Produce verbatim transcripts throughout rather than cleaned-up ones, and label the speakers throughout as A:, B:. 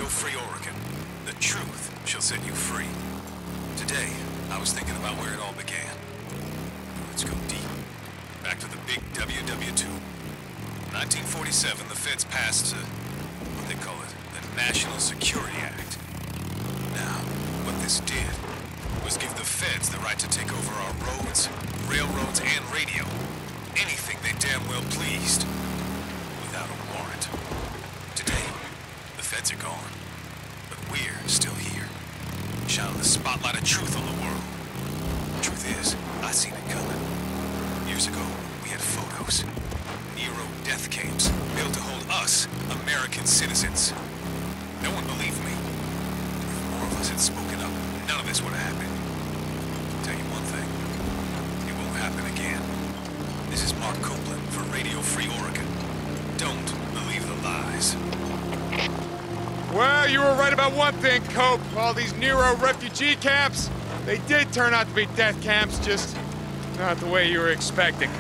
A: Free Oregon. The truth shall set you free. Today, I was thinking about where it all began. Let's go deep. Back to the big W W two. nineteen forty-seven, the feds passed, uh, what they call it, the National Security Act. Now, what this did was give the feds the right to take over our roads, railroads, and radio. Anything they damn well pleased. Without a warrant. Today, the feds are gone. But we're still here. Shining the spotlight of truth on the world. The truth is, I seen it coming. Years ago, we had photos. Nero death camps built to hold us, American citizens. No one believed me. If more of us had spoken up, none of this would have happened. I'll tell you one thing. It won't happen again. This is Mark Copeland for Radio Free Oregon. Don't believe the lies.
B: Well, you were right about one thing, Cope. All these Nero refugee camps, they did turn out to be death camps, just not the way you were expecting.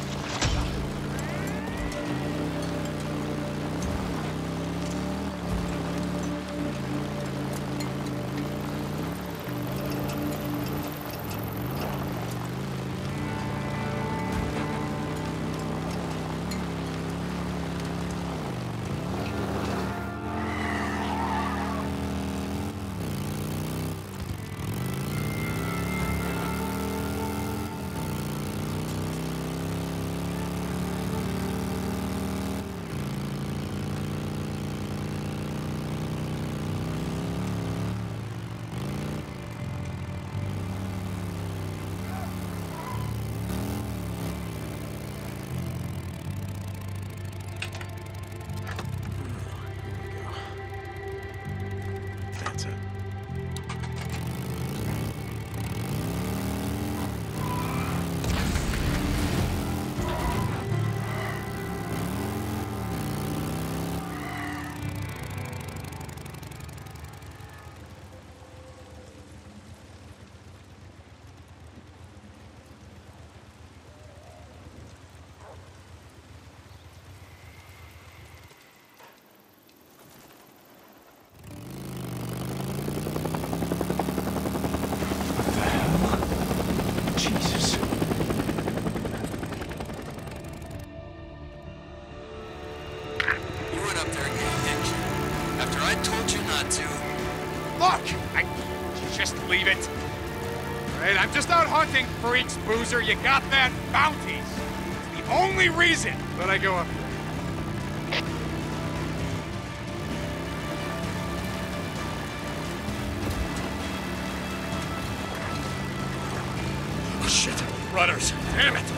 B: Freaks, Boozer, you got that? Bounties. It's the only reason that I go up there.
A: Oh, shit. Rudders. Damn it.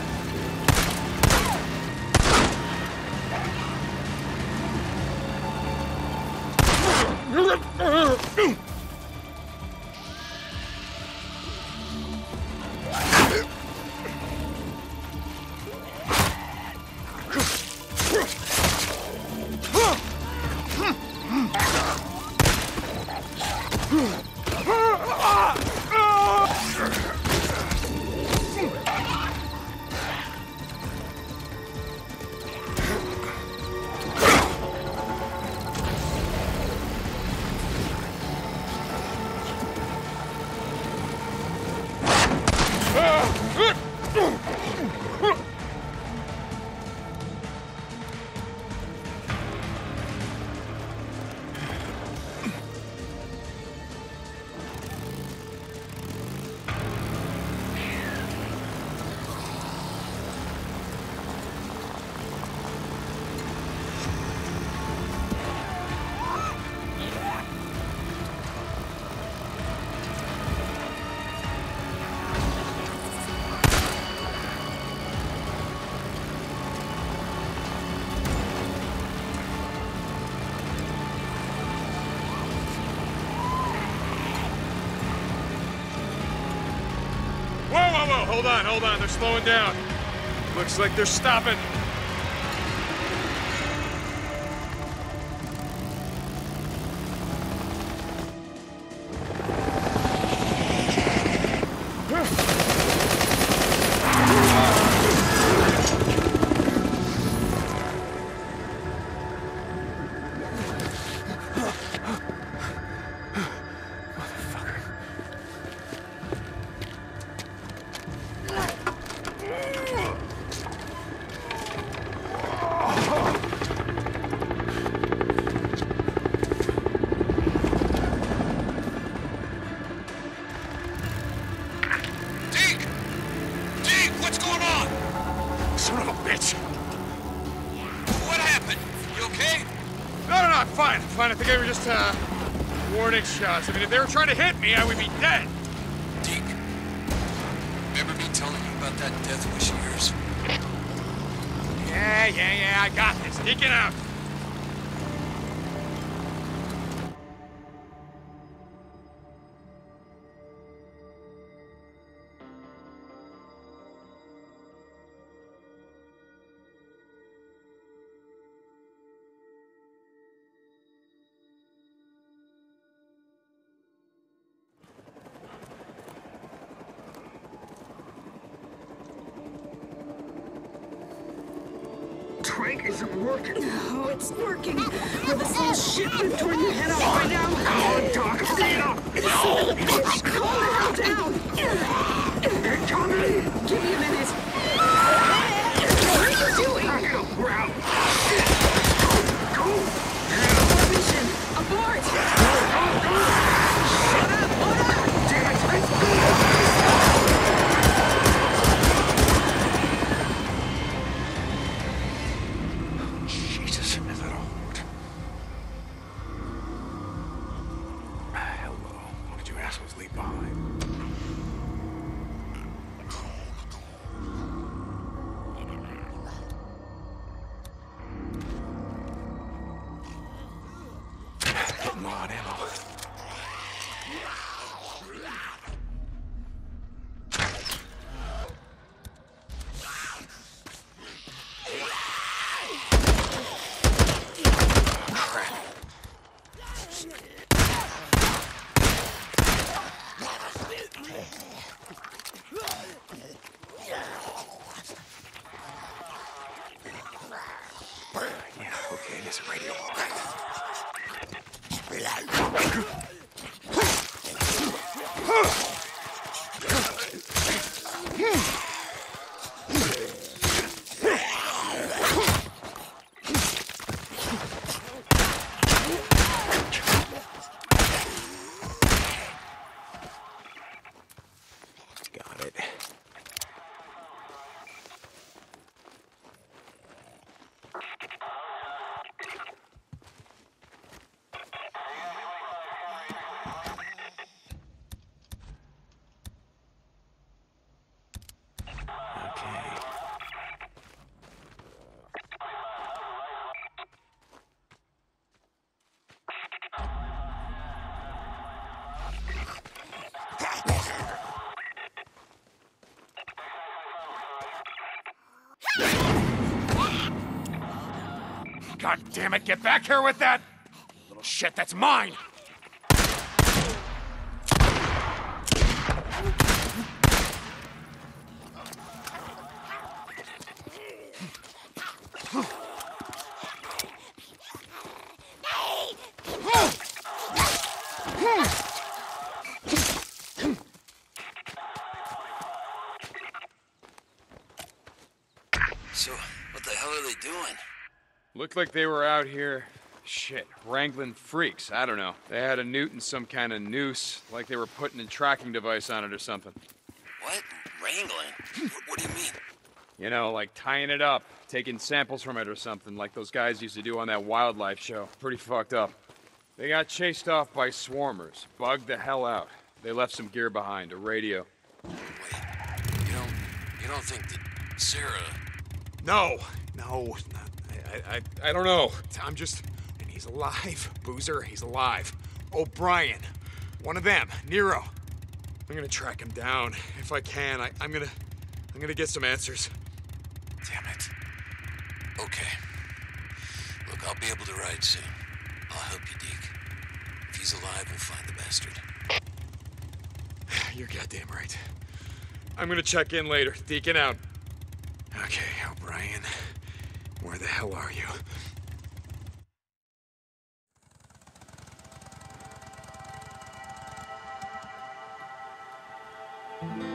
B: Hold on, hold on, they're slowing down. Looks like they're stopping. Ah, fine, fine. I think they were just, uh, warning shots. I mean, if they were trying to hit me, I would be dead.
A: Deke, remember me telling you about that death wish of yours?
B: Yeah, yeah, yeah, I got this. Deacon out.
C: Trank isn't working. Oh, it's working. With this little shit whipped toward your head off right now. Come on, Doc, stay up. Bitch, calm the hell down.
D: They're coming.
C: Give me a minute. What are you doing?
D: Back it up, we're out. Shit. Go, go.
C: Abort mission. Abort. Shut up, Oda.
D: Damn it, let's go. Jesus, is that all? Hello. What did you assholes leave behind? Come on, ammo. Yeah, okay, it is a radio, all right. Got it.
B: God damn it, get back here with that! Little shit, that's mine!
A: So, what the hell are they doing?
B: Looked like they were out here, shit, wrangling freaks. I don't know. They had a newt and some kind of noose, like they were putting a tracking device on it or something.
A: What? Wrangling? What, what do you mean?
B: You know, like tying it up, taking samples from it or something, like those guys used to do on that wildlife show. Pretty fucked up. They got chased off by swarmers, bugged the hell out. They left some gear behind, a radio.
A: Wait, you don't, you don't think that Sarah...
B: No, no, not, I, I, I don't know. I'm just, and he's alive. Boozer, he's alive. O'Brien, one of them, Nero. I'm gonna track him down if I can. I, I'm gonna, I'm gonna get some answers.
A: Damn it. Okay. Look, I'll be able to ride soon. I'll help you, Deke. If he's alive, we'll find the bastard.
B: You're goddamn right. I'm gonna check in later. Deacon out. Okay, O'Brien. Where the hell are you?
C: Thank you.